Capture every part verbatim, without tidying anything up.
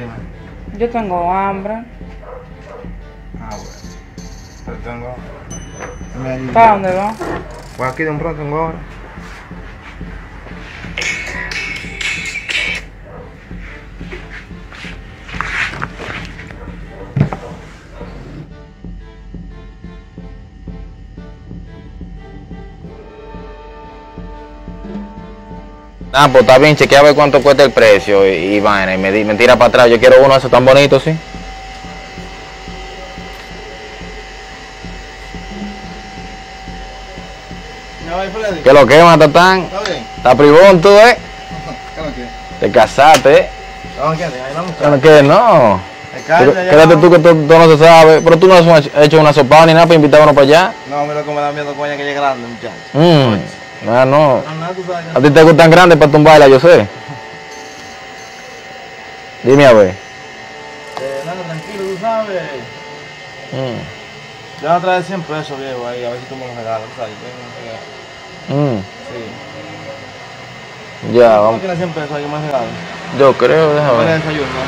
Dime. Yo tengo hambre. Ah, bueno. Pero tengo... Me... ¿Para dónde va? Pues aquí de un pronto tengo ahora. Ah, pues está bien, chequea a ver cuánto cuesta el precio y, y vaina, y me, di- me tira para atrás. Yo quiero uno de esos tan bonitos, ¿sí? ¿Ya va, Freddy? ¿Qué lo que, Matatán? ¿Está bien? Está privón tú, ¿eh? ¿Qué lo que? Te casaste, ¿eh? ¿Vamos qué? Ahí vamos. Bueno, ¿qué? No. Alcalde, ya Quédate vamos. tú que tú, tú no se sabe. Pero tú no has hecho una sopa ni nada para invitar a uno para allá. No, mira cómo me da miedo coña que llegue grande, muchacho. Mmm. Ah, no. No, nada, tú sabes A que... ti te gustan grandes para tumbarla, yo sé. Dime a ver. Eh, nada, tranquilo, tú sabes. Mm. Yo voy a traer cien pesos, viejo, ahí, a ver si tú me los regalas, tú sabes. Yo tengo un regalo. Mm. Sí. Ya, ¿Tú vamos. tienes cien pesos ahí que me regalas? Yo creo, déjame ¿Cuál es ver. el desayuno? No,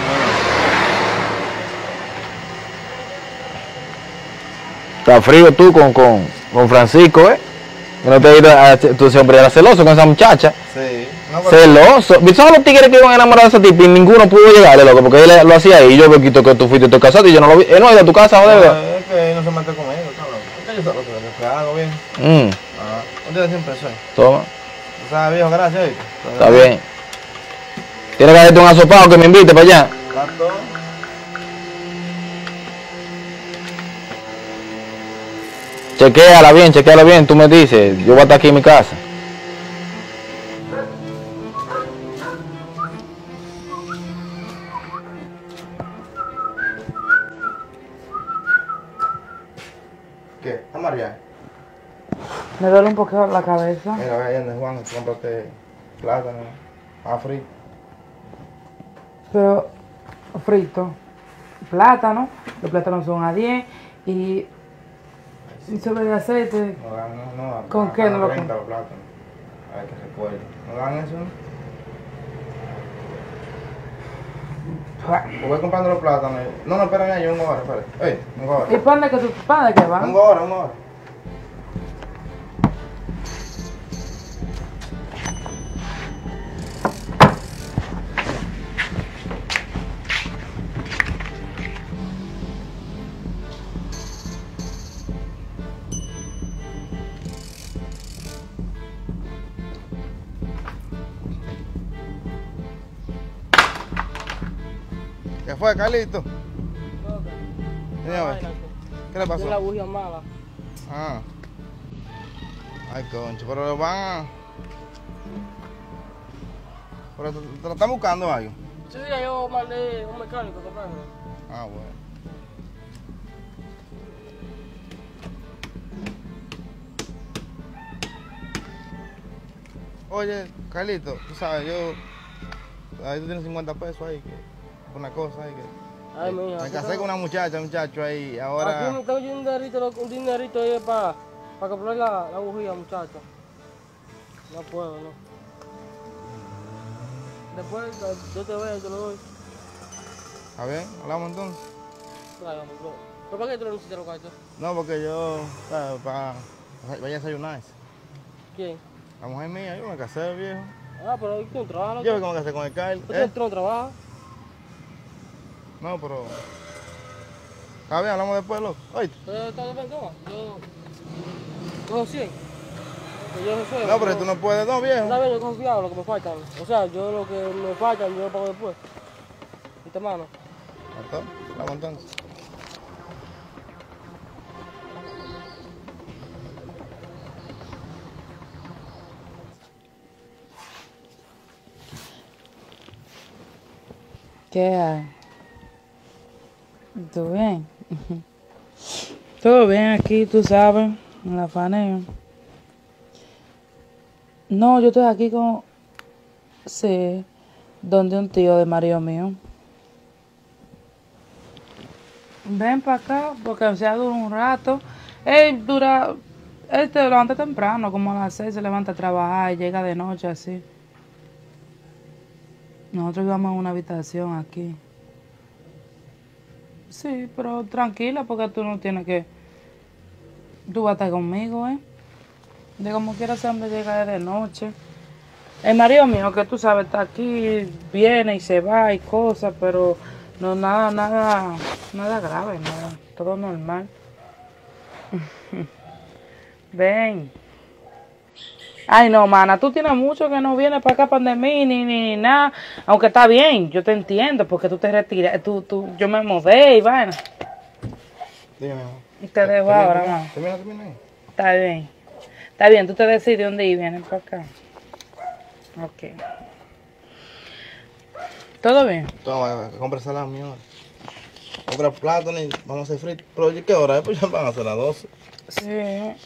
Está frío tú con, con, con Francisco, ¿eh? Que no te has ido a, tú siempre eras celoso con esa muchacha. no. Sí. No, pero... Celoso. ¿Viste los tigres que iban a enamorar de ese tipo y ninguno pudo llegarle, loco? Porque él lo hacía ahí. Yo veo que tú fuiste tú casado y yo no lo vi. Él no ha ido a tu casa, No, joder. es que él no se mete conmigo, cabrón. Es que yo solo sé lo que hago bien. Mm. Ah, ¿dónde tienes cien pesos ahí? Toma. Tú sabes, viejo, gracias, ¿viste? Está bien. Tienes que hacerte un asopado que me invite para allá. ¿Cuánto? Chequéala bien, chequéala bien. Tú me dices. Yo voy a estar aquí en mi casa. ¿Qué? ¿Está María? Me duele un poquito la cabeza. Mira, ve ahí donde Juan, cómprate plátano, más frito. Pero frito. Plátano. Los plátanos son a diez. Y un sobre de aceite. No dan, no, no. ¿Con a- qué a no lo treinta los plátanos. A ver que recuerde. ¿No dan eso? Pues voy comprando los plátanos. No, no, espérame, yo vengo ahora, espérate. Oye, vengo ¿Y ahora. pan de que tú, pan de qué va? Vengo ahora, vengo ahora. ¿Qué fue, Carlito? Dime a ver. ¿Qué le pasó? la bujía mala. Ah. Ay, concho, pero lo van a... Pero te, te lo están buscando algo. Sí, yo mandé un mecánico a comprarlo. Ah, bueno. Oye, Carlito, tú sabes, yo... Ahí tú tienes cincuenta pesos ahí, que... Una cosa ahí que... Ay, mija. Me casé con una muchacha, muchacho, ahí, ahora... Aquí tengo yo un dinerito, un dinerito ahí para, para comprar la, la bujía, muchacho. No puedo, no. Después yo te veo, te lo doy. A ver, hablamos entonces. Tráigame, bro. ¿Pero para qué tú lo necesitas los gatos? No, porque yo... ¿sabes? Para... Vaya a desayunarse. ¿Quién? La mujer mía, yo me casé, viejo. Ah, pero ahí tú no trabajas, Yo loco. me casé con el Carl. ¿Tú ¿eh? no trabajas? No, pero... Está bien, hablamos después, loco. Oíste. Eh, está bien, toma. Yo... Cojo cien. Que yo resuelvo. No, pero tú no puedes, no, viejo. Está bien, yo he confiado lo que me faltan. O sea, yo lo que me faltan, yo lo pago después. ¿Viste, mano? Entonces, hablamos entonces. ¿Qué hay? ¿Todo bien? Todo bien aquí, tú sabes, en la faneo. No, yo estoy aquí con... Sí, donde un tío de marido mío. Ven para acá, porque o sea, dura un rato. Él dura... Él te levanta temprano, como a las seis se levanta a trabajar y llega de noche así. Nosotros íbamos a una habitación aquí. Sí, pero tranquila, porque tú no tienes que... Tú vas a estar conmigo, ¿eh? De como quiera ese hombre llega de noche. El marido mío, que tú sabes, está aquí, viene y se va y cosas, pero no nada, nada, nada grave, nada, todo normal. Ven. Ay, no, mana, tú tienes mucho que no vienes para acá, para de mí, ni, ni, ni nada. Aunque está bien, yo te entiendo, porque tú te retiras, tú, tú, yo me mudé y vaina. Dime, mi amor. Y te dejo Termina, ahora, termina, mamá. termina, termina ahí. Está bien. Está bien, tú te decides dónde ir, vienes para acá. Ok. ¿Todo bien? Toma, compra salami ahora. Compra plátano y vamos a hacer frito. Pero oye, ¿qué hora es? Pues ya van a ser las doce. Sí.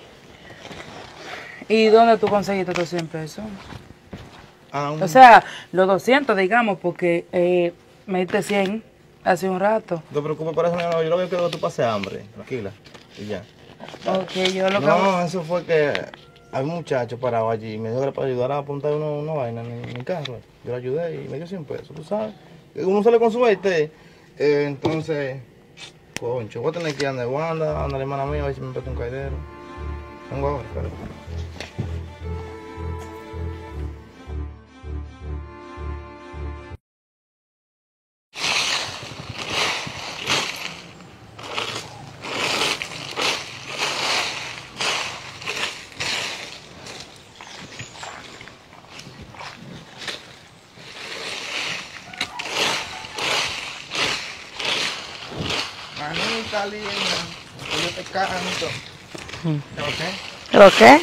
¿Y dónde tú conseguiste tus cien pesos? Ah, un... O sea, los doscientos, digamos, porque eh, me diste cien hace un rato. No te preocupes por eso, mi amor. Yo lo que quiero es que tú pases hambre. Tranquila. Y ya. Ok, yo lo que... No, eso fue que hay un muchacho parado allí y me dijo que era para ayudar a apuntar una, una vaina en mi carro. Yo le ayudé y me dio cien pesos, tú sabes. Uno sale con suerte. Eh, entonces, concho, voy a tener que ir a Wanda, a la hermana mía, a ver si me presta un caidero. Vengo ahora, espera. Manita linda, yo te canto. ¿Ok? ¿Pero qué?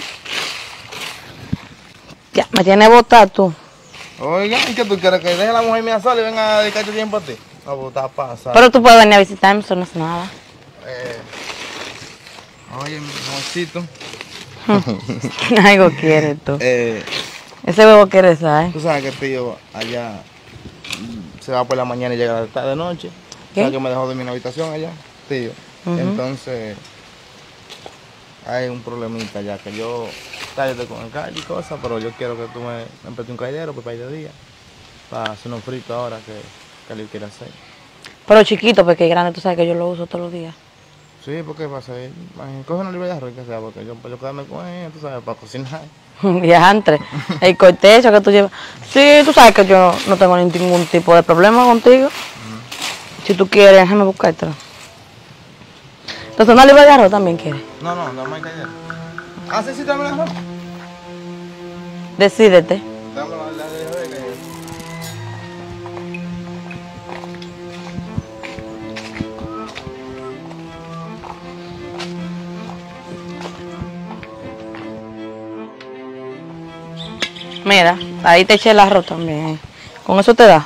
Ya, me tiene botar tú. Oiga, ¿y qué tú quieres? ¿Que deje a la mujer mía sola y venga a dedicarte tiempo a ti? A botar pasa. Pero tú puedes venir a visitarme, eso no es nada. Eh, oye, mi amorcito. Algo quieres tú. Eh, Ese huevo quieres, ¿sabes? tú sabes que el tío allá mm, se va por la mañana y llega tarde de noche. ¿Qué? ¿Sabes que me dejó dormir en la habitación allá, tío? Ujú. Entonces, hay un problemita ya que yo tarde con el calle y cosas, pero yo quiero que tú me, me prestes un caidero pues, para ir de día. Para hacer unos fritos ahora que, que él quiere hacer. Pero chiquito, porque grande, tú sabes que yo lo uso todos los días. Sí, porque va a ser, coge una libra de arroz que sea, porque yo para yo quedarme con él, tú sabes, para cocinar. Viajantre. El cortejo que tú llevas. Sí, tú sabes que yo no tengo ningún tipo de problema contigo. Uh-huh. Si tú quieres, déjame buscártelo. Entonces, ¿una libra de arroz también quieres? No, no, no hay caidero. Ah, sí, sí, dame la arroz. Decídete. Dame la, la de arroz de caidero. Mira, ahí te eché el arroz también. ¿Eh? ¿Con eso te da?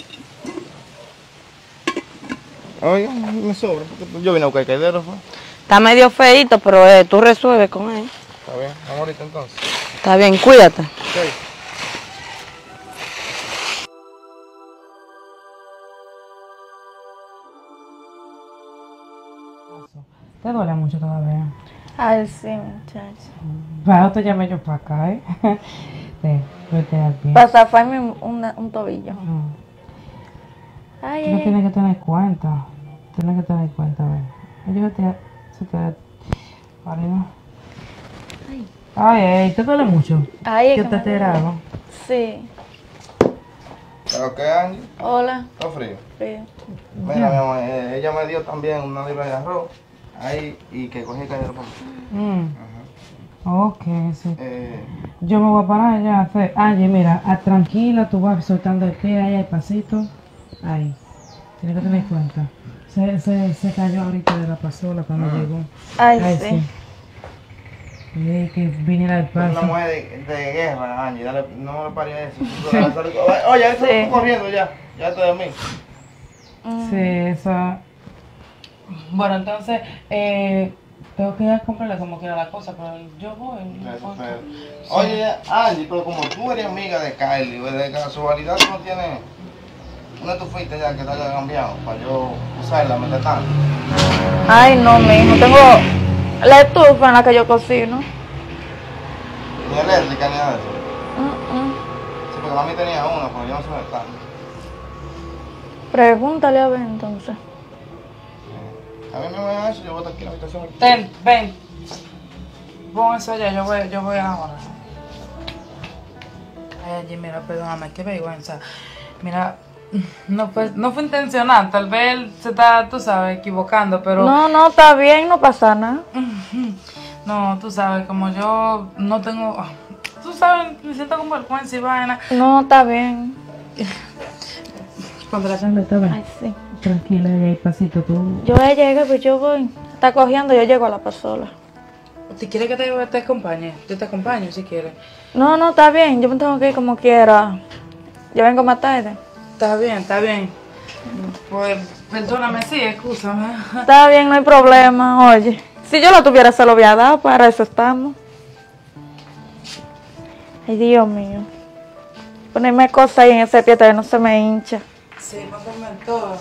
Oye, me sobra, porque yo vine a buscar caidero, fue. Está medio feíto, pero eh, tú resuelves con él. Está bien, vamos ahorita entonces. Está bien, cuídate. Ok. ¿Te duele mucho todavía? Ay, sí, muchacho. Bueno, te llamé yo para acá, ¿eh? Te, vete aquí. Para zafarme un, una- un tobillo. Mm. Ay, Tú no ay, tienes que tener cuenta. Tienes que tener cuenta, ven. Ellos te... Se te... Arriba. Ay. Ay, ay, ¿te duele mucho? ay, es Yo que te me te duele. hago. Sí. ¿Pero qué, Angie? Hola. ¿Está frío? Sí. Mira, mi amor, eh, ella me dio también una libra de arroz. Ahí, y que cogí el caidero para mí. Mm. Ajá. Ok, sí. Eh, Yo me voy a parar ya a hacer. Angie, mira, ah, tranquila, tú vas soltando el pie ahí al pasito. Ahí. Tienes que tener cuenta. Se, se, se cayó ahorita de la pasola cuando Ah. llegó. Ay, Ay, sí. sí. Y que viniera el es una paso. mujer de, de guerra, Angie. Dale, no me pare eso. Oye, eso Sí. está corriendo ya. Ya estoy de mí. Mm. Sí, esa. Bueno, entonces, eh, tengo que ir a comprarle como quiera la cosa, pero yo voy. no Eso, importa. pero- Oye, Angie, pero como tú eres amiga de Kylie, pues, de casualidad tú no tienes. ¿Dónde tú fuiste ya que te haya cambiado? Para yo usarla, meter tanto. Ay, no, mijo. Tengo la estufa en la que yo cocino. Ni eléctrica ni nada de eso. Mm, mm. Sí, porque mami tenía una, pero yo no sé dónde está. Pregúntale a ver entonces. A mí me voy a eso, yo voy a estar aquí en la habitación. Ten, ven. Pon eso allá, yo voy, yo voy ahora. Ay, Angie, mira, perdóname, qué vergüenza. Mira, no fue, no fue intencional, tal vez él se está, tú sabes, equivocando, pero... No, no, está bien, no pasa nada. No, tú sabes, como yo no tengo... Tú sabes, me siento con vergüenza y vaina. No, está bien. Cuando la sangre está bien. Ay, sí. Tranquila, y pasito tú. Yo voy a llegar, pues yo voy. Está cogiendo, yo llego a la pasola. Si quieres que te, te acompañe, yo te acompaño si quieres. No, no, está bien, yo me tengo que ir como quiera. Yo vengo más tarde. Está bien, está bien. Pues, perdóname, sí, excúsame. Está bien, no hay problema, oye. Si yo lo tuviera, se lo voy a dar, para eso estamos. Ay, Dios mío. Ponerme cosas ahí en ese pie, que no se me hincha. Sí, póngame todo.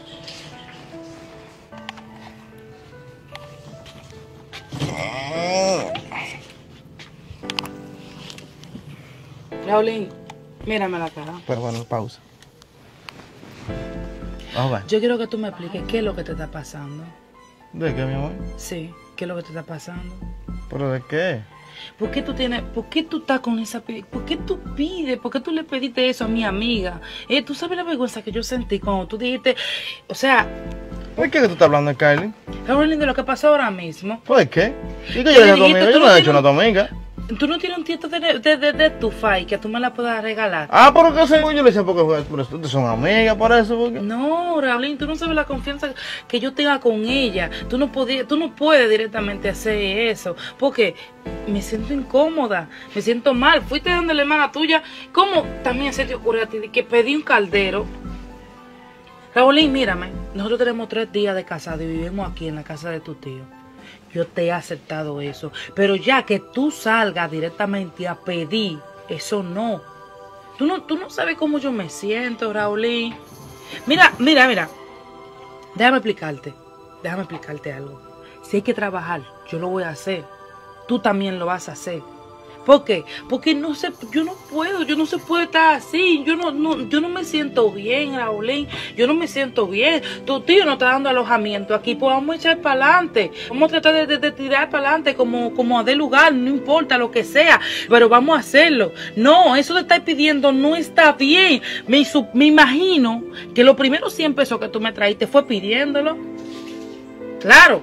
Raulín, mírame la cara. Pero bueno, pausa. Vamos a ver. Yo quiero que tú me expliques qué es lo que te está pasando. ¿De qué, mi amor? Sí, qué es lo que te está pasando. ¿Pero de qué? ¿Por qué tú tienes, por qué tú estás con esa, pi- por qué tú pides, por qué tú le pediste eso a mi amiga? Eh, tú sabes la vergüenza que yo sentí cuando tú dijiste, o sea, ¿Por qué que tú estás hablando de Kylie? Raulín, de lo que pasó ahora mismo. ¿Por qué? ¿Y que ¿Qué yo le le he hecho a tu dijiste? amiga? Tú Yo no no le he tienes hecho una un- a tu amiga. Tú no tienes un tieto de, de, de, de tu fai que tú me la puedas regalar. Ah, pero que según yo le decía porque fue- pero ustedes son amigas, por eso. Porque... No, Raulín, tú no sabes la confianza que yo tenga con ella. Tú no podías, tú no puedes directamente hacer eso, porque me siento incómoda, me siento mal. Fuiste donde la hermana tuya, ¿cómo también se te ocurrió a ti de que pedí un caldero? Raulín, mírame, nosotros tenemos tres días de casado y vivimos aquí en la casa de tu tío. Yo te he aceptado eso, pero ya que tú salgas directamente a pedir, eso no. Tú no, tú no sabes cómo yo me siento, Raulín. Mira, mira, mira. Déjame explicarte. Déjame explicarte algo. Si hay que trabajar, yo lo voy a hacer. Tú también lo vas a hacer. ¿Por qué? Porque no sé, yo no puedo, yo no se puede estar así. Yo no, no, yo no me siento bien, Raulín. Yo no me siento bien. Tu tío no está dando alojamiento aquí, pues vamos a echar para adelante. Vamos a tratar de, de, de tirar para adelante como, como de lugar, no importa lo que sea, pero vamos a hacerlo. No, eso de estar pidiendo no está bien. Me, su- me imagino que los primeros cien pesos que tú me traíste fue pidiéndolo. Claro.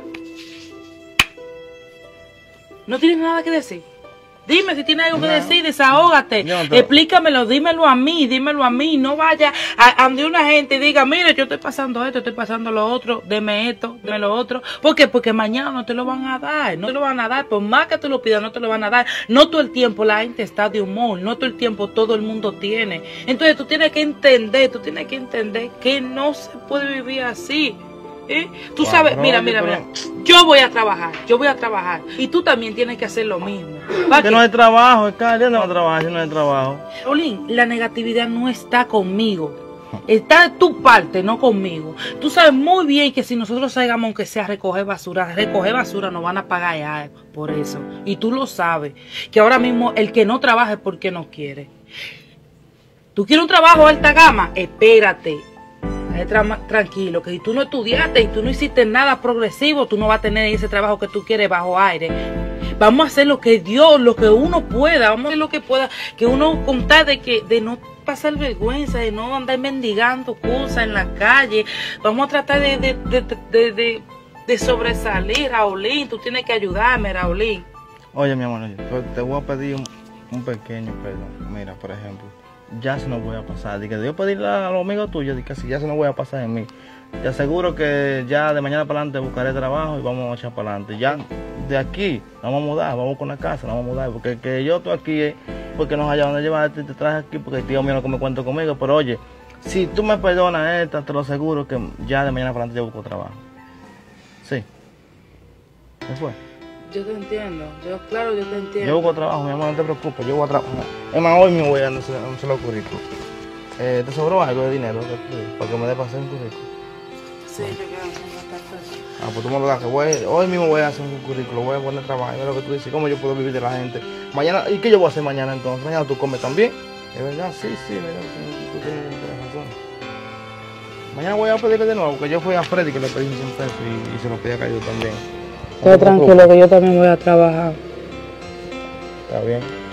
¿No tienes nada que decir? Dime si tienes algo que No. decir, desahógate. Yo no te- Explícamelo, dímelo a mí, dímelo a mí. No vaya a ande una gente y diga, mire, yo estoy pasando esto, estoy pasando lo otro, deme esto, deme lo otro. ¿Por qué? Porque mañana no te lo van a dar, no te lo van a dar. Por más que tú lo pidas, no te lo van a dar. No todo el tiempo la gente está de humor, no todo el tiempo todo el mundo tiene. Entonces tú tienes que entender, tú tienes que entender que no se puede vivir así. ¿Eh? Tú Wow, sabes, bro, mira, yo mira, pero- mira, yo voy a trabajar, yo voy a trabajar y tú también tienes que hacer lo mismo. ¿Para Que qué? no hay trabajo, Kylie, no hay trabajo, si no hay trabajo. Raulín, la negatividad no está conmigo, está de tu parte, no conmigo. Tú sabes muy bien que si nosotros salgamos aunque sea a recoger basura, recoger basura nos van a pagar ya por eso. Y tú lo sabes, que ahora mismo el que no trabaja es porque no quiere. ¿Tú quieres un trabajo de alta gama? Espérate. Tra- tranquilo, que si tú no estudiaste y tú no hiciste nada progresivo, tú no vas a tener ese trabajo que tú quieres bajo aire. Vamos a hacer lo que Dios, lo que uno pueda, vamos a hacer lo que pueda, que uno contar de que de no pasar vergüenza, de no andar mendigando cosas en la calle. Vamos a tratar de, de, de, de, de, de sobresalir, Raulín. Tú tienes que ayudarme, Raulín. Oye, mi amor, oye, te- te voy a pedir un, un pequeño perdón. Mira, por ejemplo, ya se nos voy a pasar. Dije, yo pedirle a los amigos tuyos, dije, si ya se nos voy a pasar en mí. Te aseguro que ya de mañana para adelante buscaré trabajo y vamos a echar para adelante. Ya de aquí, vamos a mudar, vamos con la casa, nos vamos a mudar. Porque que yo estoy aquí es porque no haya dónde llevarte, te traje aquí porque el tío mío no come cuento conmigo. Pero oye, si tú me perdonas esta, te lo aseguro que ya de mañana para adelante yo busco trabajo. Sí. ¿Qué fue? Yo te entiendo, yo claro, yo te entiendo. Yo busco trabajo, mi amor, no te preocupes, yo voy a trabajar. Es más, hoy me voy a hacer los currículos. Eh, ¿Te sobró algo de dinero para que me dé para hacer un currículo? Sí, yo quiero hacer esta cosa. Ah, pues tú me lo das, que voy, hoy mismo voy a hacer un currículo, voy a poner trabajo, es lo que tú dices, cómo yo puedo vivir de la gente. Mañana, ¿y qué yo voy a hacer mañana entonces? Mañana tú comes también. Es verdad, sí, sí, verdad, tú tienes razón. Mañana voy a pedirle de nuevo, porque yo fui a Freddy que le pedí cien pesos y, y se lo pedí a Cayo también. Quédate tranquilo que yo también voy a trabajar. Está bien.